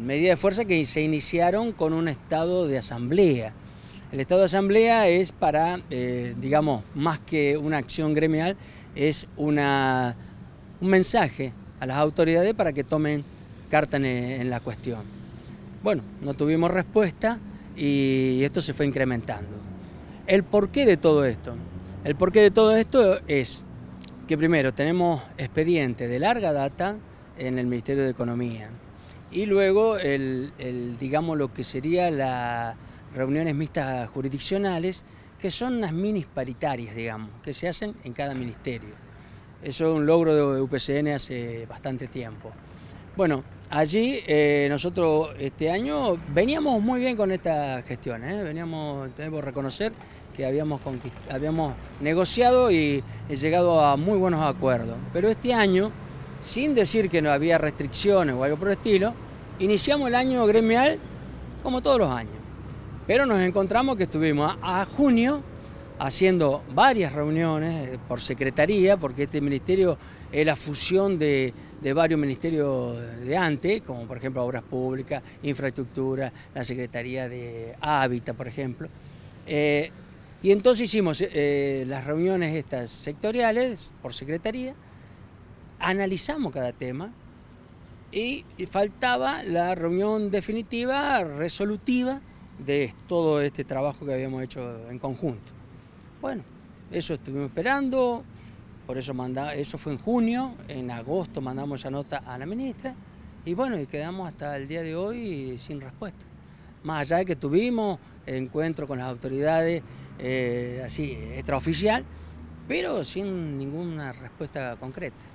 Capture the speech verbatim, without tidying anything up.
medidas de fuerza que se iniciaron con un estado de asamblea. El estado de asamblea es para, eh, digamos, más que una acción gremial, es una, un mensaje a las autoridades para que tomen carta en, en la cuestión. Bueno, no tuvimos respuesta y esto se fue incrementando. ¿El porqué de todo esto? El porqué de todo esto es que primero tenemos expedientes de larga data en el Ministerio de Economía y luego el, el, digamos lo que sería las reuniones mixtas jurisdiccionales, que son unas minis paritarias, digamos, que se hacen en cada ministerio. Eso es un logro de U P C N hace bastante tiempo. Bueno, allí eh, nosotros este año veníamos muy bien con esta gestión, ¿eh? Veníamos, tenemos que reconocer que habíamos, habíamos negociado y llegado a muy buenos acuerdos. Pero este año, sin decir que no había restricciones o algo por el estilo, iniciamos el año gremial como todos los años. Pero nos encontramos que estuvimos a, a junio haciendo varias reuniones por secretaría, porque este ministerio es la fusión de, de varios ministerios de antes, como por ejemplo Obras Públicas, Infraestructura, la Secretaría de Hábitat, por ejemplo. Eh, y entonces hicimos eh, las reuniones estas sectoriales por secretaría, analizamos cada tema y, y faltaba la reunión definitiva, resolutiva, de todo este trabajo que habíamos hecho en conjunto. Bueno, eso estuvimos esperando, por eso manda, eso fue en junio, en agosto mandamos esa nota a la ministra y bueno, y quedamos hasta el día de hoy sin respuesta. Más allá de que tuvimos encuentro con las autoridades eh, así extraoficial, pero sin ninguna respuesta concreta.